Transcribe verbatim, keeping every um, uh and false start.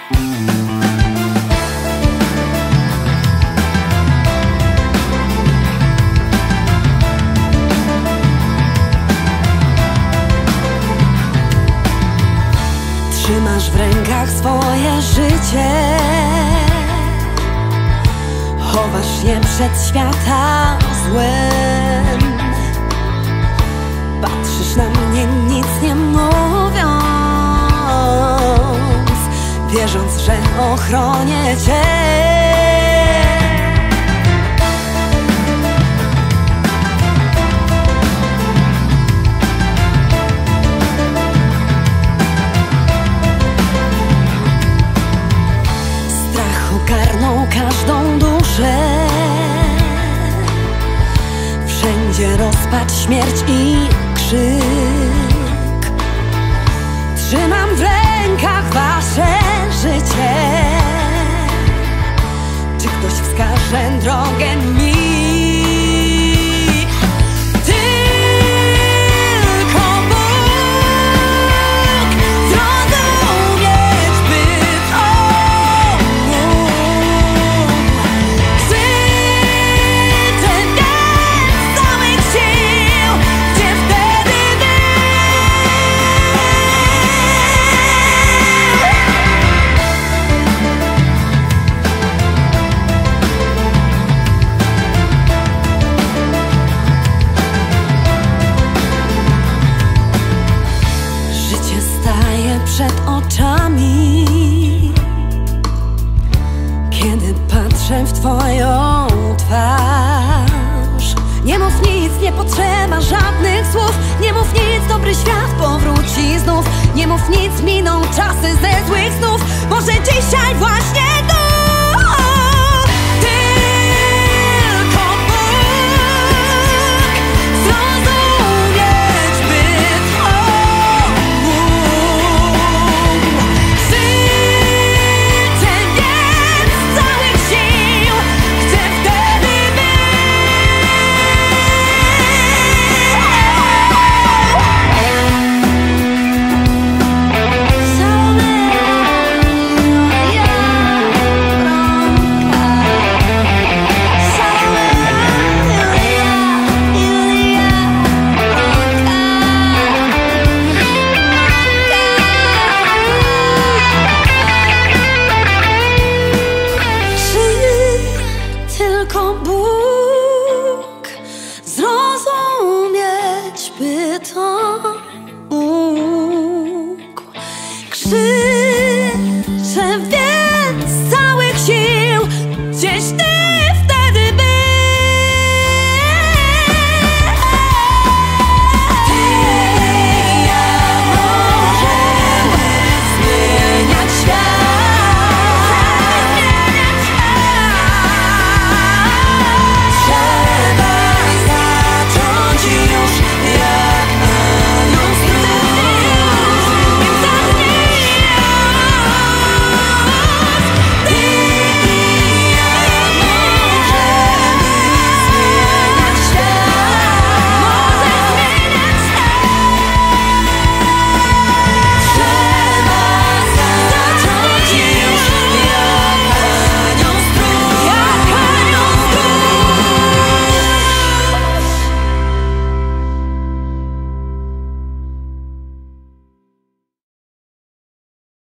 Trzymasz w rękach swoje życie, chowasz je przed świata złem. Patrzysz na mnie nic nie mówiąc, wierząc, że ochronię cię. Ogarnął każdą duszę, wszędzie rozpacz, śmierć i krzyk. Trzymam w rękach wasze życie. Czy ktoś wskaże drogę mi? Przed oczami, kiedy patrzę w twoją twarz. Nie mów nic, nie potrzeba żadnych słów. Nie mów nic, dobry świat powróci znów. Nie mów nic, miną czasy ze złych snów. Może dzisiaj właśnie to